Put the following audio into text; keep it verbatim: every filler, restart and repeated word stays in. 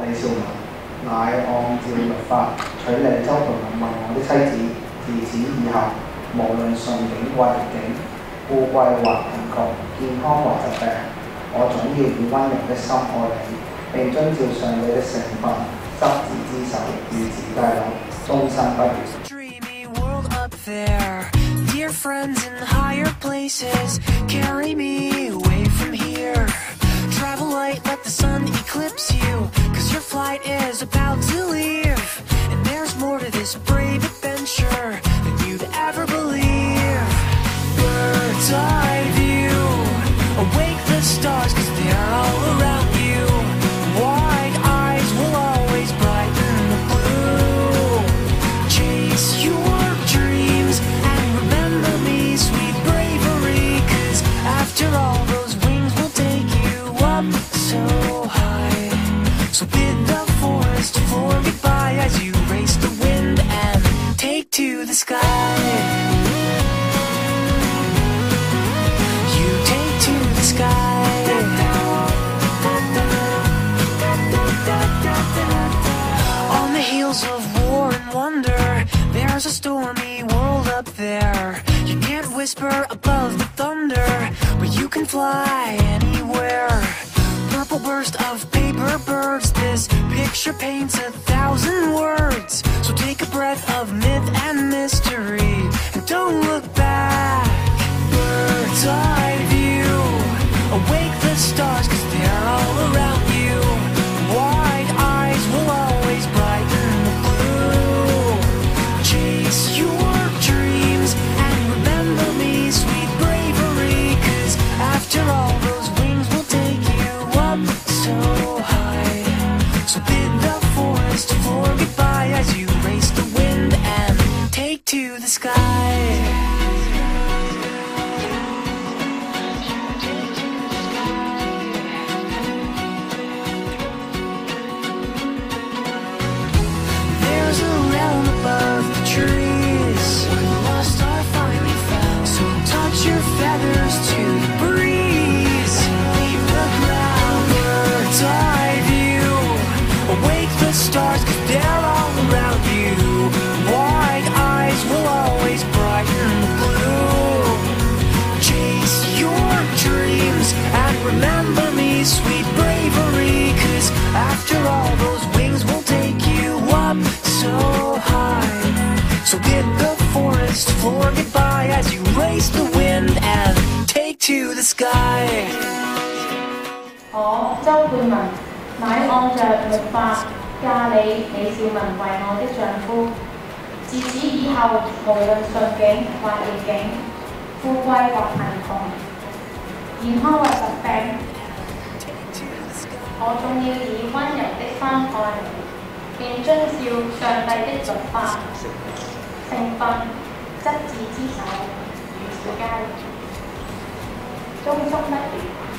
李少文，乃按照律法娶你周培云為我的妻子。自此以後，無論順境或逆境，富貴或貧窮，健康或疾病，我總要以溫柔的心愛你，並遵照上帝的聖訓，執子之手，與子偕老，終身不渝。 Dreamy world up there, dear friends in higher places, carry me away from here. Travel light, let the sun eclipse you, cause your flight is about to leave. And there's more to this brave adventure than you'd ever believe. Bird's eye view, awake the stars cause they're all around you. Wide eyes will always brighten the blue. Chase your dreams and remember me, sweet bravery, cause after all those wings will take you up so high. So bid the forest for goodbye as you race the wind and take to the sky. You take to the sky. On the heels of war and wonder, there's a stormy world up there. You can't whisper above the thunder, but you can fly anywhere. Purple burst of paper birds, this picture paints a thousand words. So take a breath of myth and mystery and don't look back. Bird's eye view, awake the stars cause they're all around you. Wide eyes will always brighten the blue. Chase your dreams and remember me, sweet bravery, cause after all those wings will take you up so high. So bid the forest for goodbye as you race the wind and take to the sky. There's a realm above the trees, lost are finally found. So touch your feathers to the breeze, leave the ground. Bird's eye view, awake the stars cause they're all around you. Wide eyes will always brighten the blue. Chase your dreams and remember me, sweet bravery, cause after all those wings will take you up so high. So bid the forest for goodbye as you race the wind and take to the sky. 我周佩文乃按着律法嫁你李少文為我的丈夫。自此以後，無論順境或逆境，富貴或貧窮，健康或疾病，我總要以溫柔的心愛你，並遵照上帝的律法、聖訓，執子之手，與子偕老，終生不渝。